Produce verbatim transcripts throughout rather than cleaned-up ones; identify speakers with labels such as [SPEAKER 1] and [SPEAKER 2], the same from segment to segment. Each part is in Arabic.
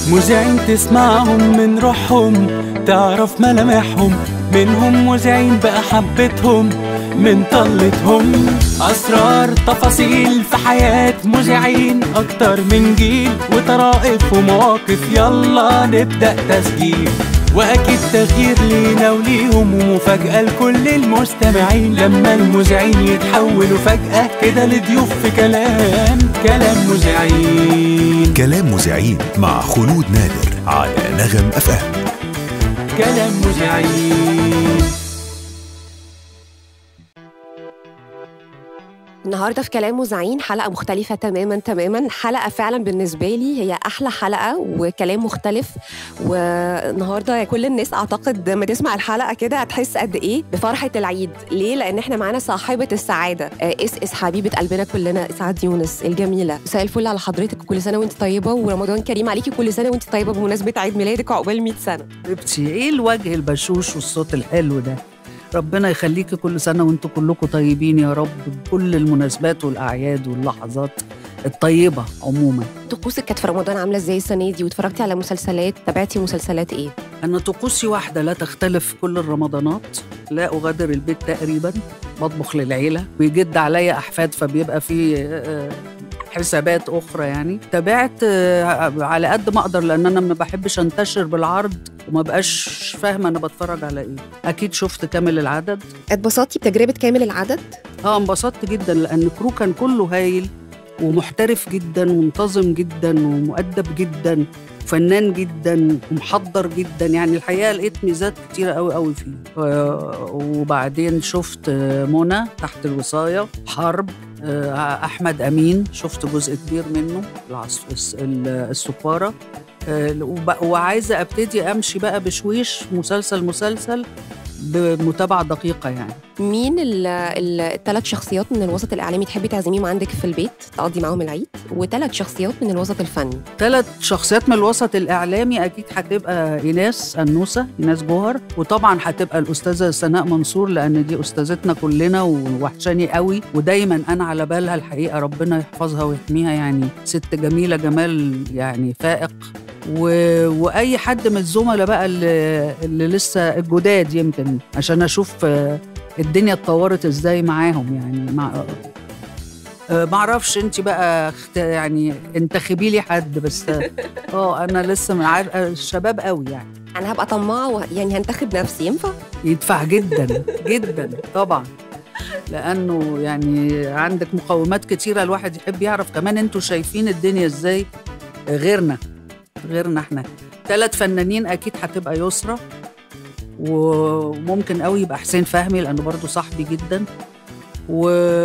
[SPEAKER 1] مذيعين تسمعهم من روحهم، تعرف ملامحهم، منهم مذيعين بقى حبتهم من طلتهم. أسرار تفاصيل في حياة مذيعين، أكتر من جيل وطرائف ومواقف. يلا نبدأ تسجيل، وأكيد تغيير لينا وليهم ومفاجأة لكل المستمعين، لما المذيعين يتحولوا فجأة كده لضيوف في كلام كلام مذيعين.
[SPEAKER 2] كلام مذيعين مع خلود نادر على نغم اف ام.
[SPEAKER 1] كلام مذيعين.
[SPEAKER 3] النهارده في كلام مذيعين حلقة مختلفة تماما تماما، حلقة فعلا بالنسبة لي هي أحلى حلقة وكلام مختلف. والنهارده كل الناس أعتقد لما تسمع الحلقة كده هتحس قد إيه بفرحة العيد. ليه؟ لأن إحنا معانا صاحبة السعادة، إس إس حبيبة قلبنا كلنا، إسعاد يونس الجميلة. مساء الفل على حضرتك، كل سنة وأنت طيبة، ورمضان كريم عليكي، كل سنة وأنت طيبة بمناسبة عيد ميلادك وعقبال مية سنة.
[SPEAKER 4] حبيبتي، إيه الوجه البشوش والصوت الحلو ده؟ ربنا يخليكي كل سنة وانتوا كلكم طيبين يا رب، بكل المناسبات والأعياد واللحظات الطيبة عموما.
[SPEAKER 3] طقوسك كانت في رمضان عاملة ازاي السنة دي؟ واتفرجتي على مسلسلات؟ تابعتي مسلسلات ايه؟
[SPEAKER 4] أنا طقوسي واحدة لا تختلف كل الرمضانات، لا أغادر البيت تقريبا، بطبخ للعيلة ويجد عليا أحفاد فبيبقى في حسابات أخرى. يعني تابعت على قد ما أقدر، لأن أنا ما بحبش أنتشر بالعرض وما بقاش فاهمة أنا بتفرج على إيه. أكيد شفت كامل العدد.
[SPEAKER 3] اتبسطتي بتجربة كامل العدد؟
[SPEAKER 4] آه انبسطت جدا، لأن كرو كان كله هايل ومحترف جدا ومنتظم جدا ومؤدب جدا وفنان جدا ومحضر جدا. يعني الحقيقة لقيت ميزات كتيرة قوي قوي فيه. وبعدين شفت منى تحت الوصاية، حرب، أحمد أمين شفت جزء كبير منه، السفارة. وعايزة أبتدي أمشي بقى بشويش مسلسل مسلسل بمتابعة دقيقة. يعني
[SPEAKER 3] مين الثلاث شخصيات من الوسط الإعلامي تحبي تعزميهم عندك في البيت تقضي معاهم العيد؟ وثلاث شخصيات من الوسط الفني.
[SPEAKER 4] ثلاث شخصيات من الوسط الإعلامي أكيد هتبقى إيناس النوسة، إيناس جوهر، وطبعا هتبقى الأستاذة سناء منصور، لأن دي أستاذتنا كلنا ووحشاني قوي ودايما أنا على بالها الحقيقة. ربنا يحفظها ويحميها، يعني ست جميلة جمال يعني فائق. و... وأي حد من الزملاء بقى اللي, اللي لسه الجداد، يمكن عشان أشوف الدنيا اتطورت إزاي معاهم. يعني مع... ما اعرفش انت بقى يعني انتخبي لي حد، بس اه انا لسه من عارف الشباب قوي. يعني
[SPEAKER 3] انا هبقى طماعه، يعني هنتخب نفسي. ينفع؟
[SPEAKER 4] يدفع جدا جدا طبعا، لانه يعني عندك مقومات كتيره الواحد يحب يعرف كمان انتوا شايفين الدنيا ازاي غيرنا غيرنا احنا. ثلاث فنانين اكيد هتبقى يسرى، وممكن قوي يبقى حسين فهمي لانه برضو صاحبي جدا. و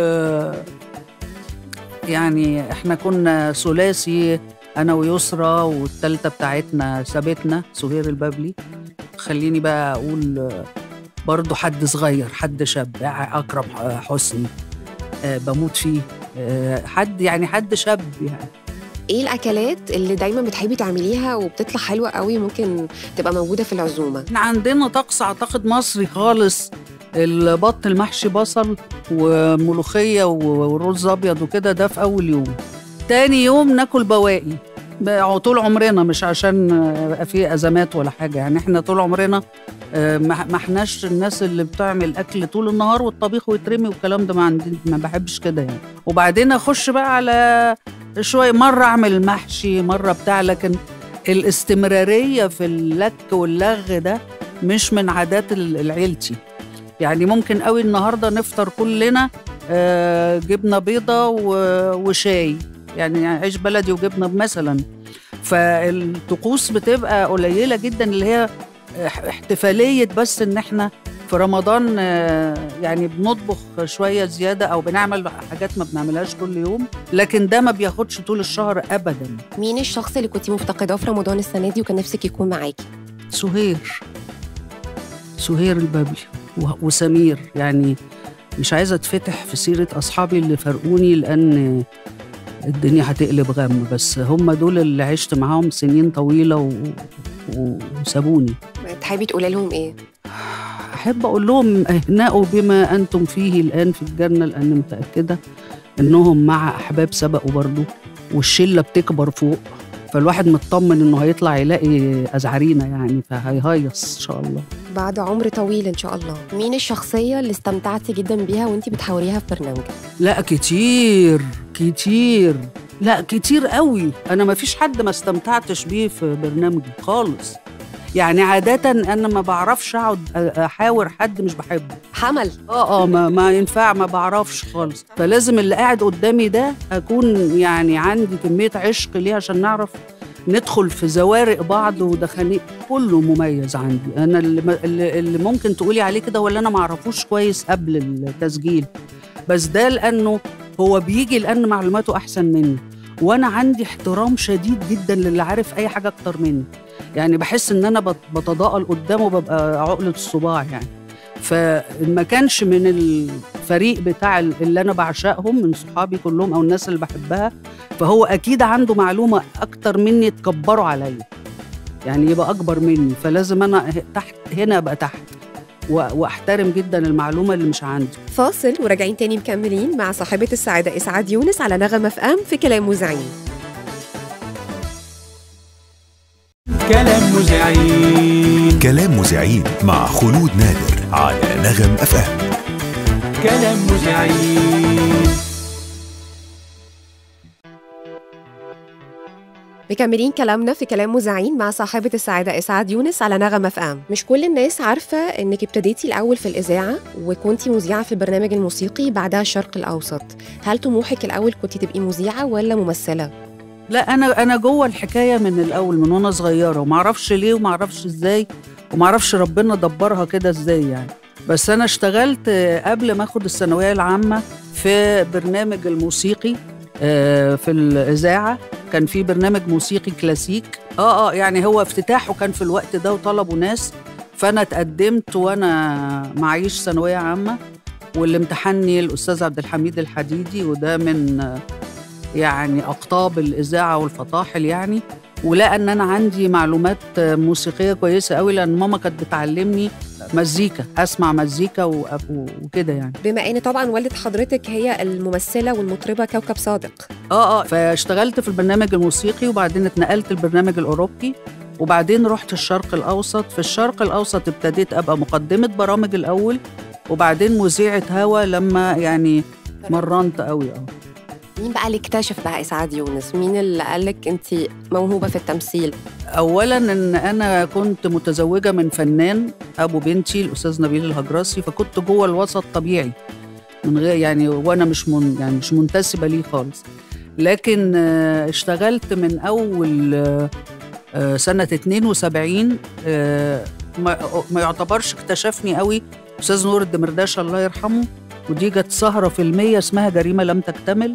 [SPEAKER 4] يعني احنا كنا ثلاثي انا ويسرى، والثالثه بتاعتنا سابتنا سهير البابلي. خليني بقى اقول برضو حد صغير، حد شاب، اكرم حسني أه بموت فيه. أه حد يعني حد شاب. يعني
[SPEAKER 3] ايه الاكلات اللي دايما بتحبي تعمليها وبتطلع حلوه قوي ممكن تبقى موجوده في العزومه؟
[SPEAKER 4] احنا عندنا طقس اعتقد مصري خالص، البط المحشي بصل وملوخيه ورز ابيض وكده، ده في اول يوم. تاني يوم ناكل بواقي طول عمرنا، مش عشان يبقى فيه ازمات ولا حاجه. يعني احنا طول عمرنا ما احناش الناس اللي بتعمل اكل طول النهار والطبيخ ويترمي والكلام ده، ما عندي، ما بحبش كده يعني. وبعدين اخش بقى على شويه، مره اعمل محشي مره بتاع، لكن الاستمراريه في اللك واللغ ده مش من عادات العيلتي. يعني ممكن قوي النهارده نفطر كلنا آه جبنه بيضه وشاي، يعني عيش بلدي وجبنه مثلا. فالطقوس بتبقى قليله جدا، اللي هي احتفاليه بس ان احنا في رمضان آه يعني بنطبخ شويه زياده او بنعمل حاجات ما بنعملهاش كل يوم، لكن ده ما بياخدش طول الشهر ابدا.
[SPEAKER 3] مين الشخص اللي كنتي مفتقداه في رمضان السنه دي وكان نفسك يكون معاكي؟
[SPEAKER 4] سهير سهير البابلي وسمير. يعني مش عايزة اتفتح في سيرة أصحابي اللي فرقوني، لأن الدنيا هتقلب غم، بس هم دول اللي عشت معاهم سنين طويلة و... و... وسابوني.
[SPEAKER 3] تحبي تقولي لهم إيه؟
[SPEAKER 4] أحب أقول لهم اهنأوا بما أنتم فيه الآن في الجنة، لأن متأكدة إنهم مع أحباب سبقوا برضو، والشلة بتكبر فوق، فالواحد مطمن انه هيطلع يلاقي ازعرينا يعني، فهيهيص ان شاء الله.
[SPEAKER 3] بعد عمر طويل ان شاء الله. مين الشخصيه اللي استمتعتي جدا بيها وانتي بتحاوريها في برنامجك؟
[SPEAKER 4] لا كتير كتير، لا كتير قوي. انا ما فيش حد ما استمتعتش بيه في برنامجي خالص. يعني عادة أنا ما بعرفش أقعد أحاور حد مش بحبه.
[SPEAKER 3] حمل
[SPEAKER 4] اه اه ما, ما ينفع، ما بعرفش خالص. فلازم اللي قاعد قدامي ده أكون يعني عندي كمية عشق ليه عشان نعرف ندخل في زوارق بعض ودخانيق. كله مميز عندي أنا. اللي, اللي ممكن تقولي عليه كده ولا أنا ما أعرفوش كويس قبل التسجيل، بس ده لأنه هو بيجي لأن معلوماته أحسن مني، وأنا عندي احترام شديد جدا للي عارف أي حاجة أكتر مني. يعني بحس ان انا بتضاءل قدامه ببقى عقلة الصباع يعني. فما كانش من الفريق بتاع اللي انا بعشقهم من صحابي كلهم او الناس اللي بحبها، فهو اكيد عنده معلومة اكتر مني تكبروا عليا، يعني يبقى اكبر مني، فلازم انا تحت هنا ابقى تحت واحترم جدا المعلومة اللي مش عندي.
[SPEAKER 3] فاصل وراجعين تاني مكملين مع صاحبة السعادة إسعاد يونس على نغم اف ام في كلام مذيعين.
[SPEAKER 1] كلام مذيعين.
[SPEAKER 2] كلام مذيعين مع خلود نادر على نغم اف ام.
[SPEAKER 1] كلام مذيعين.
[SPEAKER 3] مكملين كلامنا في كلام مذيعين مع صاحبة السعادة إسعاد يونس على نغم اف ام. مش كل الناس عارفة إنك ابتديتي الأول في الإذاعة وكنتي مذيعة في البرنامج الموسيقي بعدها الشرق الأوسط. هل طموحك الأول كنتي تبقي مذيعة ولا ممثلة؟
[SPEAKER 4] لا انا انا جوه الحكايه من الاول، من وانا صغيره، وما اعرفش ليه وما اعرفش ازاي وما اعرفش ربنا دبرها كده ازاي يعني. بس انا اشتغلت قبل ما اخد الثانويه العامه في برنامج الموسيقي في الاذاعه. كان في برنامج موسيقي كلاسيك اه اه يعني هو افتتاحه كان في الوقت ده وطلبوا ناس، فانا اتقدمت وانا معيش ثانويه عامه، واللي امتحني الاستاذ عبد الحميد الحديدي، وده من يعني أقطاب الإذاعة والفطاحل يعني. ولقى أن أنا عندي معلومات موسيقية كويسة قوي، لأن ماما كانت بتعلمني مزيكا، أسمع مزيكا وكده يعني.
[SPEAKER 3] بما أن طبعا والدة حضرتك هي الممثلة والمطربة كوكب صادق.
[SPEAKER 4] آه آه فاشتغلت في البرنامج الموسيقي، وبعدين اتنقلت البرنامج الأوروبي، وبعدين رحت الشرق الأوسط. في الشرق الأوسط ابتديت أبقى مقدمة برامج الأول، وبعدين مذيعة هوا لما يعني مرنت قوي. آه
[SPEAKER 3] مين بقى اللي اكتشف بقى إسعاد يونس؟ مين اللي قالك أنت موهوبة في التمثيل؟
[SPEAKER 4] أولاً إن أنا كنت متزوجة من فنان أبو بنتي الأستاذ نبيل الهجراسي، فكنت جوه الوسط طبيعي من غير يعني، وأنا مش من يعني مش منتسبة ليه خالص. لكن اشتغلت من أول سنة اتنين وسبعين، ما يعتبرش اكتشفني قوي أستاذ نور الدمرداش الله يرحمه، ودي جت سهرة فيلمية اسمها جريمة لم تكتمل.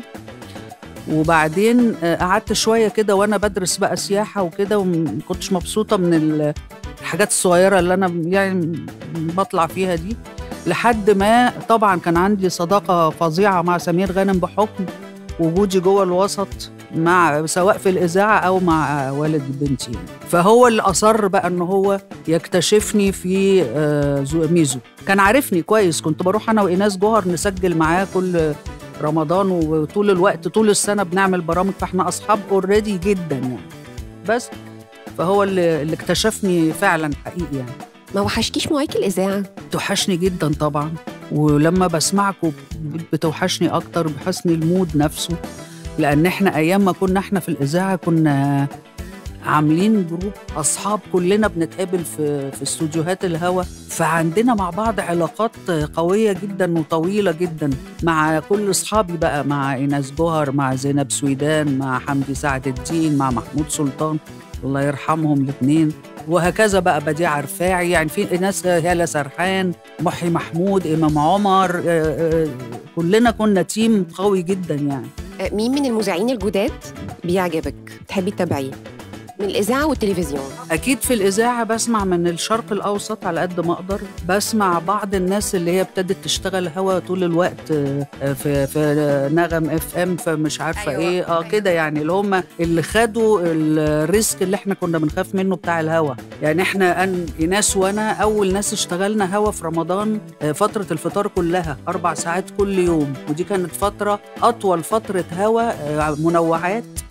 [SPEAKER 4] وبعدين قعدت شوية كده وأنا بدرس بقى سياحة وكده، ومكنتش مبسوطة من الحاجات الصغيرة اللي أنا يعني بطلع فيها دي، لحد ما طبعا كان عندي صداقة فظيعة مع سمير غانم بحكم وجودي جوه الوسط، مع سواء في الإذاعة أو مع والد بنتي. فهو اللي أصر بقى أنه هو يكتشفني في ميزو. كان عارفني كويس، كنت بروح أنا وإيناس جوهر نسجل معاه كل رمضان، وطول الوقت طول السنة بنعمل برامج، فإحنا أصحاب أوريدي جدا يعني. بس فهو اللي, اللي اكتشفني فعلا حقيقي يعني.
[SPEAKER 3] ما وحشكيش موايك الإذاعة؟
[SPEAKER 4] توحشني جدا طبعا، ولما بسمعكم بتوحشني أكتر، بحسن المود نفسه، لأن إحنا أيام ما كنا إحنا في الإذاعة كنا عاملين جروب أصحاب كلنا بنتقابل في في استوديوهات الهوا، فعندنا مع بعض علاقات قوية جدا وطويلة جدا مع كل أصحابي بقى، مع إيناس جوهر، مع زينب سويدان، مع حمدي سعد الدين، مع محمود سلطان الله يرحمهم الاثنين، وهكذا بقى بديع رفاعي، يعني في ناس هالة سرحان، محي محمود، إمام عمر، كلنا كنا تيم قوي جدا يعني.
[SPEAKER 3] مين من المذيعين الجداد بيعجبك تحبي تتابعيه من الإذاعة والتلفزيون؟
[SPEAKER 4] أكيد في الإذاعة بسمع من الشرق الأوسط على قد ما أقدر، بسمع بعض الناس اللي هي ابتدت تشتغل هوا طول الوقت في في نغم اف ام، فمش عارفة أيوة. إيه اه كده يعني، اللي هم اللي خدوا الريسك اللي إحنا كنا بنخاف منه بتاع الهوا. يعني إحنا أن ناس وأنا أول ناس اشتغلنا هوا في رمضان، فترة الفطار كلها أربع ساعات كل يوم، ودي كانت فترة أطول فترة هوا منوعات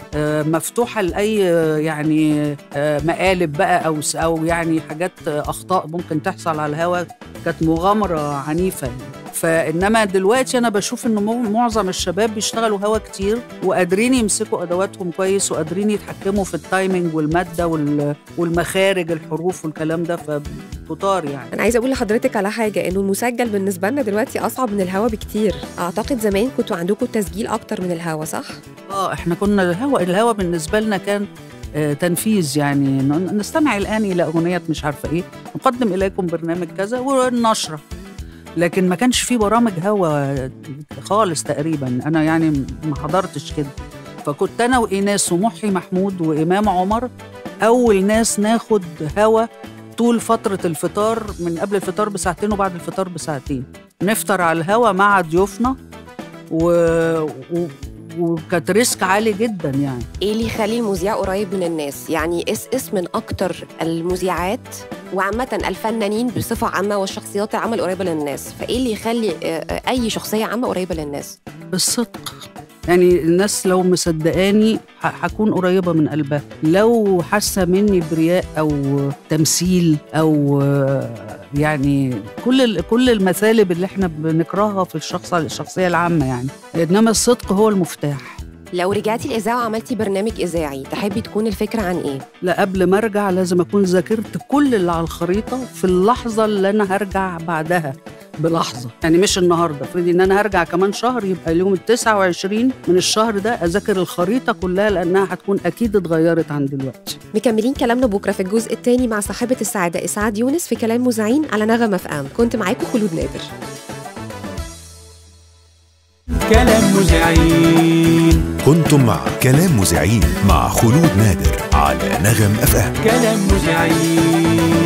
[SPEAKER 4] مفتوحة لأي يعني مقالب بقى أو أو يعني حاجات أخطاء ممكن تحصل على الهواء، كانت مغامرة عنيفة يعني. فإنما دلوقتي أنا بشوف إنه معظم الشباب بيشتغلوا هوا كتير وقادرين يمسكوا أدواتهم كويس وقادرين يتحكموا في التايمينج والمادة والمخارج الحروف والكلام ده، فكتار يعني.
[SPEAKER 3] أنا عايزة أقول لحضرتك على حاجة، إنه المسجل بالنسبة لنا دلوقتي أصعب من الهوا بكتير. أعتقد زمان كنتوا عندكم تسجيل أكتر من الهوا، صح؟
[SPEAKER 4] آه إحنا كنا الهوا الهوا بالنسبة لنا كان آه تنفيذ، يعني نستمع الآن إلى أغنية مش عارفة إيه، نقدم إليكم برنامج كذا والنشرة، لكن ما كانش فيه برامج هوا خالص تقريبا. أنا يعني ما حضرتش كده، فكنت أنا وإيناس ومحي محمود وإمام عمر أول ناس ناخد هوا طول فترة الفطار، من قبل الفطار بساعتين وبعد الفطار بساعتين، نفطر على الهوا مع ضيوفنا و... و... وكانت ريسك عالي جدا يعني.
[SPEAKER 3] ايه اللي يخلي المذيع قريب من الناس؟ يعني اس اس من اكتر المذيعات وعامة الفنانين بصفة عامة والشخصيات العامة القريبة للناس، فايه اللي يخلي اي شخصية عامة قريبة للناس؟
[SPEAKER 4] الصدق، يعني الناس لو مصدقاني هكون قريبة من قلبها، لو حاسة مني برياء أو تمثيل أو يعني كل كل المثالب اللي احنا بنكرهها في الشخص الشخصية العامة يعني، إنما الصدق هو المفتاح.
[SPEAKER 3] لو رجعتي الإذاعة وعملتي برنامج إذاعي تحبي تكون الفكرة عن إيه؟
[SPEAKER 4] لا، قبل ما أرجع لازم أكون ذاكرت كل اللي على الخريطة في اللحظة اللي أنا هرجع بعدها بلحظة، يعني مش النهاردة، فريدي إن أنا هرجع كمان شهر، يبقى اليوم التسعة وعشرين من الشهر ده أذاكر الخريطة كلها، لأنها هتكون أكيد اتغيرت عن دلوقتي.
[SPEAKER 3] مكملين كلامنا بكرة في الجزء الثاني مع صاحبة السعادة إسعاد يونس في كلام مذيعين على نغم اف ام. كنت معاكم خلود نادر.
[SPEAKER 1] كلام مذيعين.
[SPEAKER 2] كنتم مع كلام مذيعين مع خلود نادر على نغم اف ام.
[SPEAKER 1] كلام مذيعين.